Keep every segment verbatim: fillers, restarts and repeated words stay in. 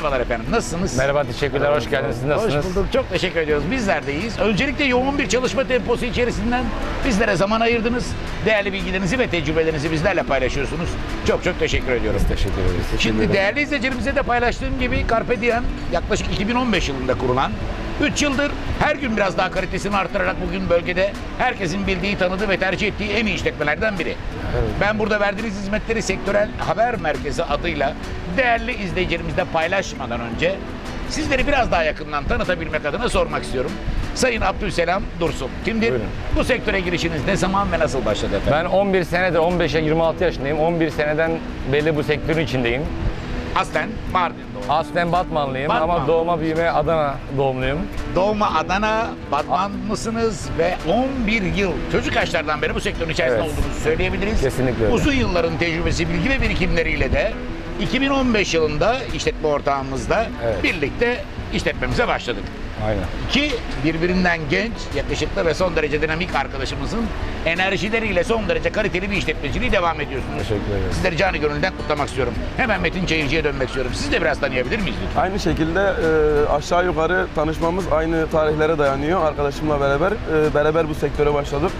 Merhabalar efendim, nasılsınız? Merhaba, teşekkürler, hoş geldiniz. Siz nasılsınız? Hoş bulduk, çok teşekkür ediyoruz. Bizler de iyiyiz. Öncelikle yoğun bir çalışma temposu içerisinden bizlere zaman ayırdınız. Değerli bilgilerinizi ve tecrübelerinizi bizlerle paylaşıyorsunuz. Çok çok teşekkür ediyorum. Teşekkür ederiz. Şimdi değerli izleyicilerimize de paylaştığım gibi Carpe Diem yaklaşık iki bin on beş yılında kurulan, üç yıldır her gün biraz daha kalitesini artırarak bugün bölgede herkesin bildiği, tanıdığı ve tercih ettiği en iyi işletmelerden biri. Evet. Ben burada verdiğiniz hizmetleri Sektörel Haber Merkezi adıyla değerli izleyicilerimizle paylaşmadan önce sizleri biraz daha yakından tanıtabilmek adına sormak istiyorum. Sayın Abdülselam Dursun kimdir? Buyurun. Bu sektöre girişiniz ne zaman ve nasıl başladı efendim? Ben on bir senedir, on beşe yirmi altı yaşındayım. on bir seneden beri bu sektörün içindeyim. Aslen Mardin doğumlu. Aslen Batmanlıyım Batman. ama doğma büyüme Adana doğumluyum. Doğma Adana, Batman mısınız ve on bir yıl çocuk yaşlardan beri bu sektörün içerisinde Evet. olduğunuzu söyleyebiliriz. Kesinlikle öyle. Uzun yılların tecrübesi, bilgi ve birikimleriyle de iki bin on beş yılında işletme ortağımızla Evet. birlikte işletmemize başladık. Aynen. Ki birbirinden genç, yakışıklı ve son derece dinamik arkadaşımızın enerjileriyle son derece kaliteli bir işletmeciliği devam ediyorsunuz. Teşekkür ederiz. Sizleri canı gönülden kutlamak istiyorum. Hemen Metin Çayırcı'ya dönmek istiyorum. Sizi de biraz tanıyabilir miyiz lütfen? Aynı şekilde e, aşağı yukarı tanışmamız aynı tarihlere dayanıyor. Arkadaşımla beraber e, beraber bu sektöre başladık.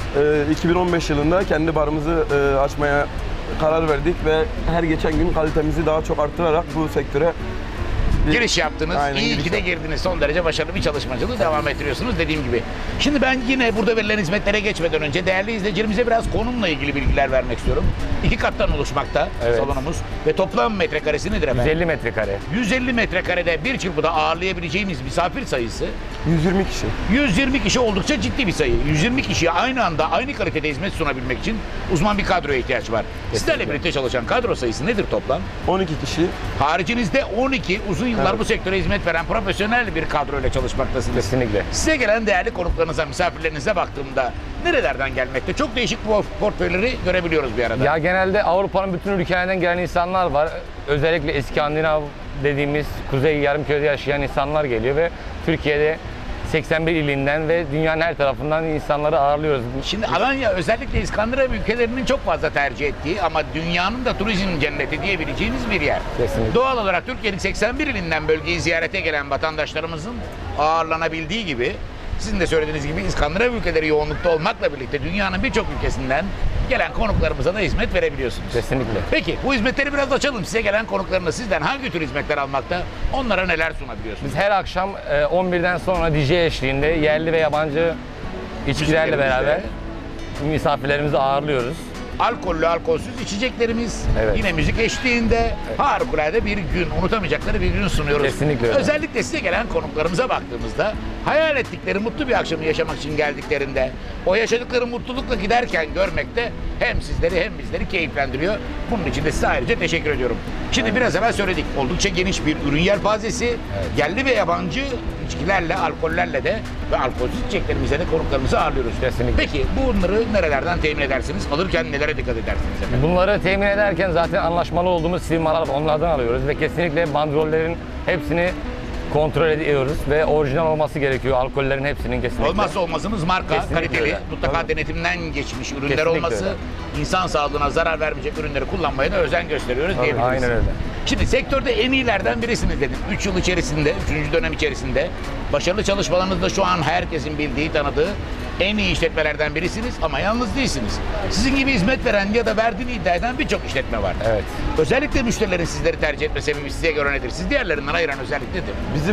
E, iki bin on beş yılında kendi barımızı e, açmaya karar verdik ve her geçen gün kalitemizi daha çok arttırarak bu sektöre bir- Giriş yaptınız. Aynen, İyi giriş ki de yaptık. girdiniz. Son derece başarılı bir çalışmacılığı devam ettiriyorsunuz dediğim gibi. Şimdi ben yine burada verilen hizmetlere geçmeden önce değerli izleyicilerimize biraz konumla ilgili bilgiler vermek istiyorum. İki kattan oluşmakta Evet. salonumuz ve toplam metrekaresi nedir efendim? yüz elli metrekare. yüz elli metrekarede bir çırpıda ağırlayabileceğimiz misafir sayısı yüz yirmi kişi. yüz yirmi kişi oldukça ciddi bir sayı. yüz yirmi kişiye aynı anda aynı kalitede hizmet sunabilmek için uzman bir kadroya ihtiyaç var. Sizlerle birlikte çalışan kadro sayısı nedir toplam? on iki kişi. Haricinizde on iki uzun yıllar Evet. bu sektöre hizmet veren profesyonel bir kadroyla çalışmaktasınız. Kesinlikle. Size gelen değerli konuklarınıza, misafirlerinize baktığımda nerelerden gelmekte? Çok değişik bu portföyleri görebiliyoruz bir arada. Ya genelde Avrupa'nın bütün ülkelerinden gelen insanlar var. Özellikle İskandinav dediğimiz Kuzey Yarımküre'de yaşayan insanlar geliyor ve Türkiye'de seksen bir ilinden ve dünyanın her tarafından insanları ağırlıyoruz. Şimdi Alanya özellikle İskandinav ülkelerinin çok fazla tercih ettiği ama dünyanın da turizm cenneti diyebileceğimiz bir yer. Kesinlikle. Doğal olarak Türkiye'nin seksen bir ilinden bölgeyi ziyarete gelen vatandaşlarımızın ağırlanabildiği gibi sizin de söylediğiniz gibi İskandinav ülkeleri yoğunlukta olmakla birlikte dünyanın birçok ülkesinden gelen konuklarımıza da hizmet verebiliyorsunuz. Kesinlikle. Peki bu hizmetleri biraz açalım. Size gelen konuklarınız sizden hangi tür hizmetler almakta? Onlara neler sunabiliyorsunuz? Biz her akşam e, on birden sonra D J eşliğinde yerli ve yabancı içkilerle Müziklerimizle. beraber misafirlerimizi ağırlıyoruz. Alkollü, alkolsüz içeceklerimiz Evet. yine müzik eşliğinde harikulade bir gün, unutamayacakları bir gün sunuyoruz. Kesinlikle öyle. Özellikle size gelen konuklarımıza baktığımızda hayal ettikleri mutlu bir akşamı yaşamak için geldiklerinde o yaşadıkları mutlulukla giderken görmek de hem sizleri hem bizleri keyiflendiriyor. Bunun için de size ayrıca teşekkür ediyorum. Şimdi biraz evvel söyledik. Oldukça geniş bir ürün yelpazesi, yerli ve yabancı içkilerle, alkollerle de ve alkolsüz içeceklerimizle de konuklarımızı ağırlıyoruz. Kesinlikle. Peki bunları nerelerden temin edersiniz? Alırken nelere dikkat edersiniz efendim? Bunları temin ederken zaten anlaşmalı olduğumuz firmalar var, onlardan alıyoruz ve kesinlikle bandrollerin hepsini kontrol ediyoruz ve orijinal olması gerekiyor alkollerin hepsinin kesinlikle. Olmazsa olmazımız marka, Kesinlikle kaliteli, öyle. mutlaka Tabii. denetimden geçmiş ürünler Kesinlikle olması, öyle. insan sağlığına zarar vermeyecek ürünleri kullanmaya da özen gösteriyoruz Tabii, diyebiliriz. aynen öyle. Şimdi sektörde en iyilerden birisiniz dedim. üç yıl içerisinde, üçüncü dönem içerisinde başarılı çalışmalarınızda şu an herkesin bildiği, tanıdığı en iyi işletmelerden birisiniz ama yalnız değilsiniz. Sizin gibi hizmet veren ya da verdiğini iddia eden birçok işletme var. Evet. Özellikle müşterilerin sizleri tercih etme sebebi size göre nedir? Siz diğerlerinden ayıran özellik nedir? Bizim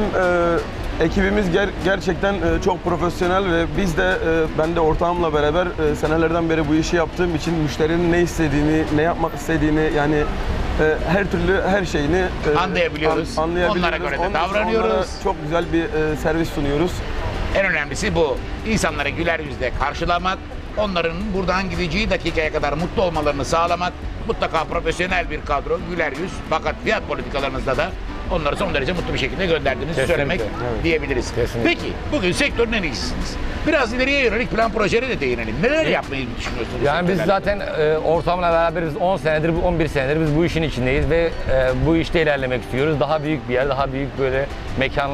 e, ekibimiz ger- gerçekten e, çok profesyonel ve biz de e, ben de ortağımla beraber e, senelerden beri bu işi yaptığım için müşterinin ne istediğini, ne yapmak istediğini yani e, her türlü her şeyini e, Anlayabiliyoruz. an- anlayabiliyoruz. Onlara göre de Onun için davranıyoruz. onlara çok güzel bir e, servis sunuyoruz. En önemlisi bu. İnsanlara güler yüzle karşılamak, onların buradan gideceği dakikaya kadar mutlu olmalarını sağlamak, mutlaka profesyonel bir kadro, güler yüz fakat fiyat politikalarınızda da onları son derece mutlu bir şekilde gönderdiğinizi Kesinlikle, söylemek evet. diyebiliriz. Kesinlikle. Peki, bugün sektörün en iyisiniz. Biraz ileriye yönelik plan projelere de değinelim. Neler yapmayı düşünüyorsunuz? Yani biz sektörlerle? zaten e, ortamla beraberiz on senedir, on bir senedir biz bu işin içindeyiz ve e, bu işte ilerlemek istiyoruz. Daha büyük bir yer, daha büyük böyle mekanlar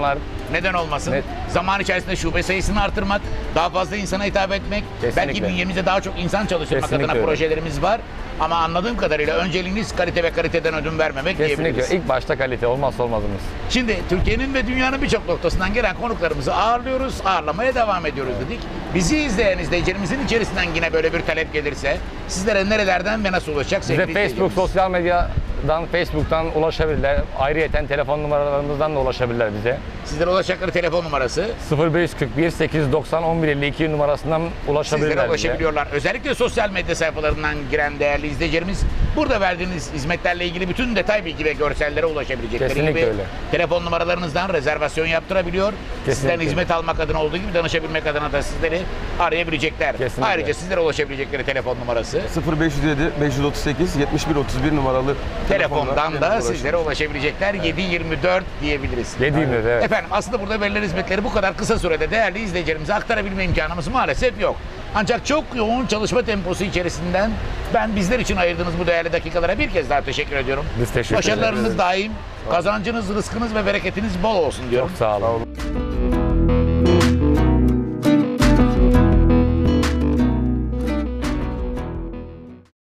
Neden olmasın? Net. Zaman içerisinde şube sayısını artırmak, daha fazla insana hitap etmek, Kesinlikle. belki bünyemizde daha çok insan çalıştırmak Kesinlikle adına öyle. projelerimiz var. Ama anladığım kadarıyla önceliğiniz kalite ve kaliteden ödün vermemek Kesinlikle. diyebiliriz. İlk başta kalite olmazsa olmazımız. Şimdi Türkiye'nin ve dünyanın birçok noktasından gelen konuklarımızı ağırlıyoruz, ağırlamaya devam ediyoruz dedik. Bizi izleyen izleyicilerimizin içerisinden yine böyle bir talep gelirse sizlere nerelerden ve nasıl ulaşacak sevgili Bize Facebook, izleyicilerimiz? sosyal medyadan, Facebook'tan ulaşabilirler. Ayrıyeten telefon numaralarımızdan da ulaşabilirler bize. Sizlere ulaşacakları telefon numarası. sıfır beş kırk bir sekiz yüz doksan on bir elli iki numarasından ulaşabilirler Sizlere bize. ulaşabiliyorlar. Özellikle sosyal medya sayfalarından giren değerli izleyicilerimiz burada verdiğiniz hizmetlerle ilgili bütün detay bilgi ve görsellere ulaşabilecekleri Kesinlikle gibi öyle. telefon numaralarınızdan rezervasyon yaptırabiliyor. Sizden Kesinlikle. hizmet almak adına olduğu gibi danışabilmek adına da sizleri arayabilecekler. Kesinlikle. Ayrıca sizlere ulaşabilecekleri telefon numarası sıfır beş yüz yedi beş yüz otuz sekiz yetmiş bir otuz bir numaralı telefondan telefonla da ulaşın. sizlere ulaşabilecekler. yedi yirmi dört diyebiliriz. Dediğimiz evet. Efendim aslında burada verilen hizmetleri bu kadar kısa sürede değerli izleyicilerimize aktarabilme imkanımız maalesef yok. Ancak çok yoğun çalışma temposu içerisinden ben bizler için ayırdığınız bu değerli dakikalara bir kez daha teşekkür ediyorum. Biz teşekkür Başarılarınız ederiz. daim, kazancınız, rızkınız ve bereketiniz bol olsun diyorum. Çok sağ olun. Sağ olun.